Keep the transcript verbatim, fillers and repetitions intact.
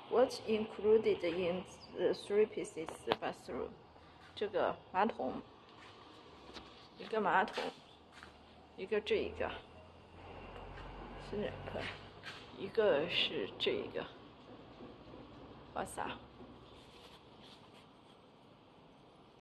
What's included in the three pieces bathroom？ 这个马桶，一个马桶，一个这一个，是两个，一个是这一个，哇塞！